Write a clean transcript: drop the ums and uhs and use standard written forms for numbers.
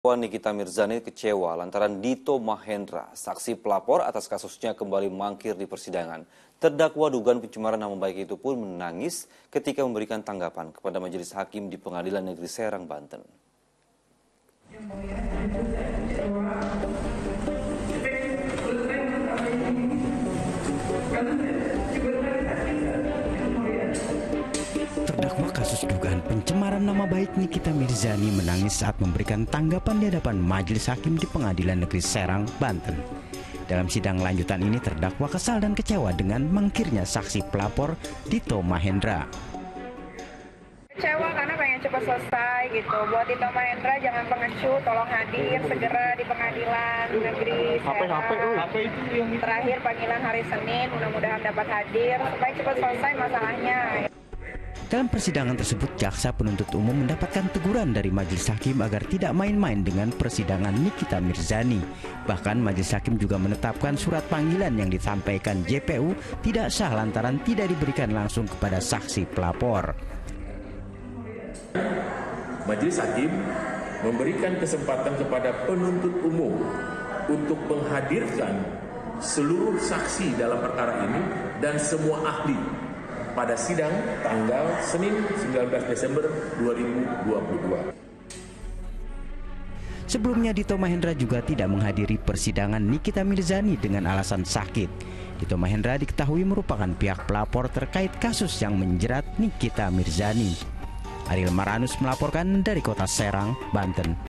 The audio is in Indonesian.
Nikita Mirzani kecewa lantaran Dito Mahendra, saksi pelapor atas kasusnya kembali mangkir di persidangan. Terdakwa dugaan pencemaran nama baik itu pun menangis ketika memberikan tanggapan kepada majelis hakim di Pengadilan Negeri Serang, Banten. Terdakwa kasus dugaan pencemaran nama baik Nikita Mirzani menangis saat memberikan tanggapan di hadapan majelis hakim di Pengadilan Negeri Serang, Banten. Dalam sidang lanjutan ini terdakwa kesal dan kecewa dengan mangkirnya saksi pelapor Dito Mahendra. Kecewa karena pengen cepat selesai gitu. Buat Dito Mahendra jangan pengecut, tolong hadir segera di Pengadilan Negeri Serang. Terakhir panggilan hari Senin, mudah-mudahan dapat hadir supaya cepat selesai masalahnya. Dalam persidangan tersebut, jaksa penuntut umum mendapatkan teguran dari majelis hakim agar tidak main-main dengan persidangan Nikita Mirzani. Bahkan majelis hakim juga menetapkan surat panggilan yang disampaikan JPU tidak sah lantaran tidak diberikan langsung kepada saksi pelapor. Majelis hakim memberikan kesempatan kepada penuntut umum untuk menghadirkan seluruh saksi dalam perkara ini dan semua ahli pada sidang tanggal Senin 19 Desember 2022. Sebelumnya Dito Mahendra juga tidak menghadiri persidangan Nikita Mirzani dengan alasan sakit. Dito Mahendra diketahui merupakan pihak pelapor terkait kasus yang menjerat Nikita Mirzani. Ariel Maranus melaporkan dari Kota Serang, Banten.